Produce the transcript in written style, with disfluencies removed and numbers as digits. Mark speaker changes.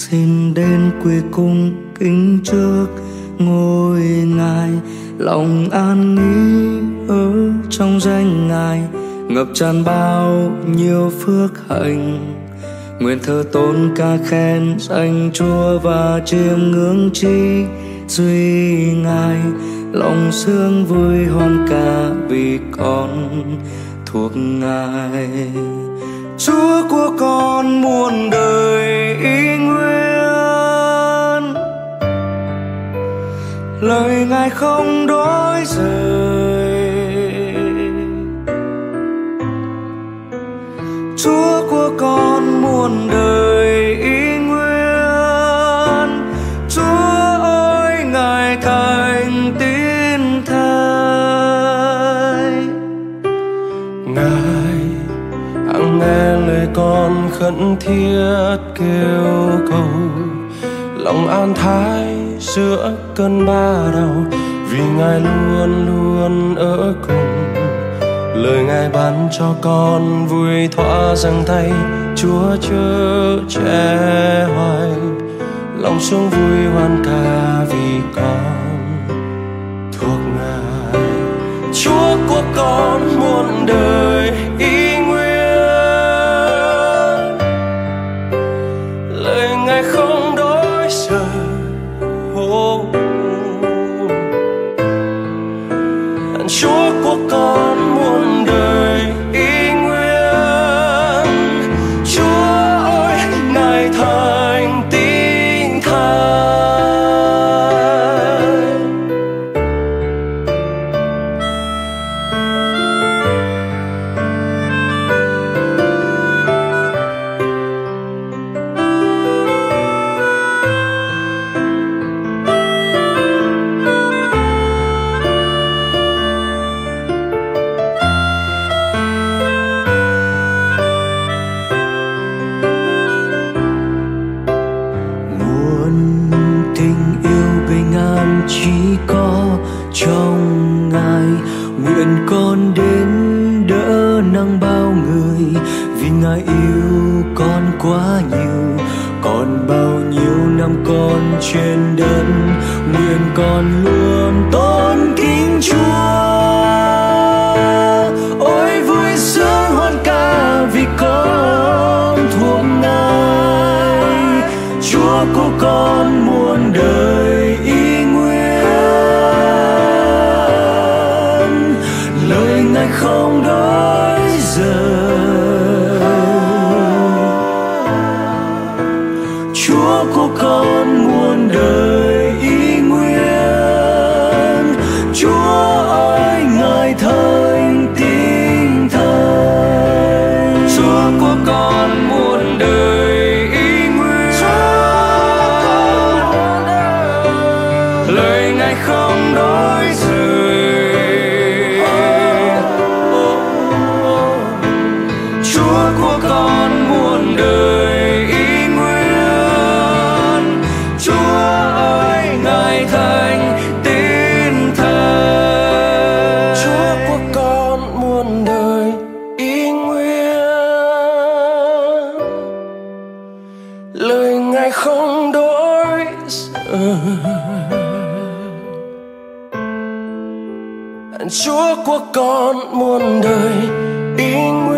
Speaker 1: xin đến quỳ cung kính trước ngôi Ngài, lòng an nghỉ ở trong danh Ngài, ngập tràn bao nhiêu phước hạnh. Nguyện thờ tôn ca khen danh Chúa và chiêm ngưỡng chi duy Ngài, lòng sướng vui hoan ca vì con thuộc Ngài. Chúa của con muôn đời y nguyên, lời Ngài không đổi rời. Chúa của con muôn đời y nguyên, Chúa ơi Ngài thành tín thay.
Speaker 2: Ngài hằng nghe lời con khẩn thiết kêu cầu, lòng an thái giữa cơn ba đau, vì Ngài luôn luôn ở cùng. Lời Ngài ban cho con vui thỏa giang tay, Chúa chở che hoài, lòng xuống vui hoan ca vì con thuộc Ngài. Chúa của con muôn đời y nguyên, lời Ngài không đổi rời. Chúa của con muôn đời y nguyên, Chúa ơi Ngài thành tín thay.
Speaker 1: Chỉ có trong Ngài, nguyện con đến đỡ nâng bao người, vì Ngài yêu con quá nhiều. Còn bao nhiêu năm con trên đất, nguyện con luôn tôn kính Chúa. Ôi vui sướng hoan ca vì con thuộc Ngài, Chúa của con muôn đời y nguyên, lời Ngài không đổi rời. Chúa của con muôn đời y nguyên, Chúa ơi Ngài thành tín thay.
Speaker 2: Chúa của con muôn đời y nguyên, lời Ngài không đổi rời. Chúa của con muôn đời y nguyên, Chúa ơi Ngài thành tín thay. Chúa của con muôn đời y nguyên, lời Ngài không đổi rời. Chúa của con muôn đời y nguyên,